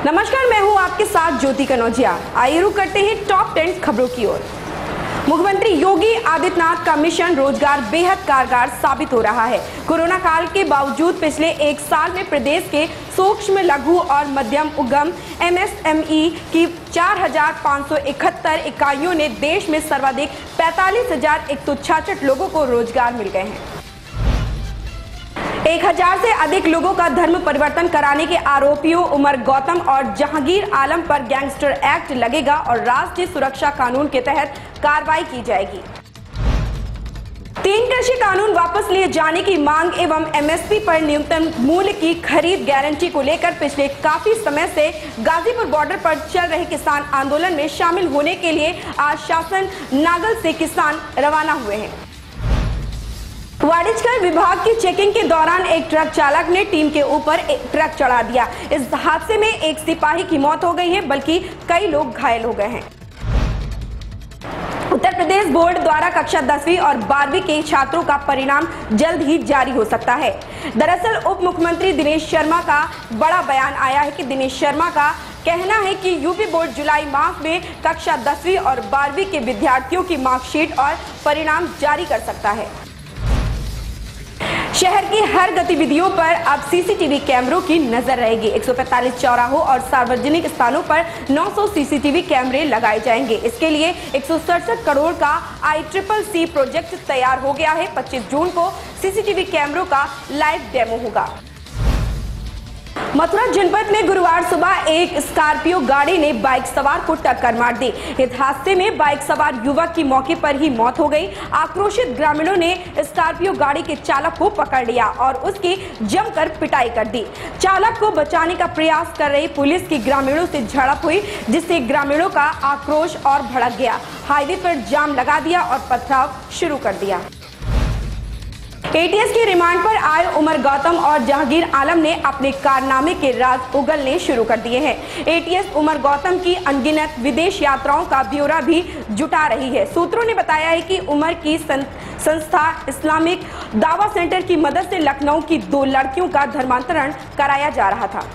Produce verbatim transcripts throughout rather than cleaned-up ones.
नमस्कार, मैं हूं आपके साथ ज्योति कनौजिया। आइए रुक करते हैं टॉप टेन खबरों की ओर। मुख्यमंत्री योगी आदित्यनाथ का मिशन रोजगार बेहद कारगर साबित हो रहा है। कोरोना काल के बावजूद पिछले एक साल में प्रदेश के सूक्ष्म, लघु और मध्यम उद्यम एम एस एम ई की चार हजार पाँच सौ इकहत्तर इकाइयों ने देश में सर्वाधिक पैंतालीस हजार एक सौ छियासठ लोगों को रोजगार मिल गए हैं। एक हजार से अधिक लोगों का धर्म परिवर्तन कराने के आरोपियों उमर गौतम और जहांगीर आलम पर गैंगस्टर एक्ट लगेगा और राष्ट्रीय सुरक्षा कानून के तहत कार्रवाई की जाएगी। तीन कृषि कानून वापस लिए जाने की मांग एवं एम एस पी पर न्यूनतम मूल्य की खरीद गारंटी को लेकर पिछले काफी समय से गाजीपुर बॉर्डर पर चल रहे किसान आंदोलन में शामिल होने के लिए आज शासन नागल से किसान रवाना हुए हैं। वाणिज्य विभाग की चेकिंग के दौरान एक ट्रक चालक ने टीम के ऊपर एक ट्रक चढ़ा दिया। इस हादसे में एक सिपाही की मौत हो गई है, बल्कि कई लोग घायल हो गए हैं। उत्तर प्रदेश बोर्ड द्वारा कक्षा दसवीं और बारहवीं के छात्रों का परिणाम जल्द ही जारी हो सकता है। दरअसल उप मुख्यमंत्री दिनेश शर्मा का बड़ा बयान आया है कि दिनेश शर्मा का कहना है कि यूपी बोर्ड जुलाई माह में कक्षा दसवीं और बारहवीं के विद्यार्थियों की मार्कशीट और परिणाम जारी कर सकता है। शहर की हर गतिविधियों पर अब सी सी टी वी कैमरों की नजर रहेगी। एक सौ पैंतालीस चौराहों और सार्वजनिक स्थानों पर नौ सौ सी सी टी वी कैमरे लगाए जाएंगे। इसके लिए एक सौ सड़सठ करोड़ का आई ट्रिपल सी प्रोजेक्ट तैयार हो गया है। पच्चीस जून को सी सी टी वी कैमरों का लाइव डेमो होगा। मथुरा जनपद में गुरुवार सुबह एक स्कॉर्पियो गाड़ी ने बाइक सवार को टक्कर मार दी। इस हादसे में बाइक सवार युवक की मौके पर ही मौत हो गई। आक्रोशित ग्रामीणों ने स्कॉर्पियो गाड़ी के चालक को पकड़ लिया और उसकी जमकर पिटाई कर दी। चालक को बचाने का प्रयास कर रही पुलिस की ग्रामीणों से झड़प हुई, जिससे ग्रामीणों का आक्रोश और भड़क गया। हाईवे पर जाम लगा दिया और पथराव शुरू कर दिया। ए टी एस के रिमांड पर आए उमर गौतम और जहांगीर आलम ने अपने कारनामे के राज उगलने शुरू कर दिए हैं। A T S Umar Gautam की अनगिनत विदेश यात्राओं का ब्यौरा भी जुटा रही है। सूत्रों ने बताया है कि उमर की संस्था इस्लामिक दावा सेंटर की मदद से लखनऊ की दो लड़कियों का धर्मांतरण कराया जा रहा था।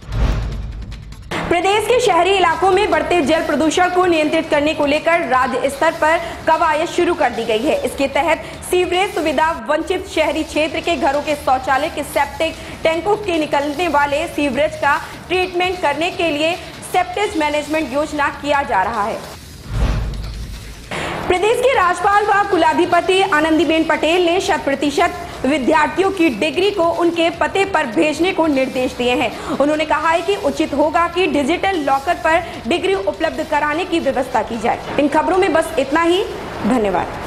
प्रदेश के शहरी इलाकों में बढ़ते जल प्रदूषण को नियंत्रित करने को लेकर राज्य स्तर पर कवायद शुरू कर दी गई है। इसके तहत सीवरेज सुविधा वंचित शहरी क्षेत्र के घरों के शौचालय के सेप्टिक टैंकों के निकलने वाले सीवरेज का ट्रीटमेंट करने के लिए सेप्टेज मैनेजमेंट योजना किया जा रहा है। प्रदेश के राज्यपाल व कुलाधिपति आनंदीबेन पटेल ने शत प्रतिशत विद्यार्थियों की डिग्री को उनके पते पर भेजने को निर्देश दिए हैं। उन्होंने कहा है कि उचित होगा कि डिजिटल लॉकर पर डिग्री उपलब्ध कराने की व्यवस्था की जाए। इन खबरों में बस इतना ही। धन्यवाद।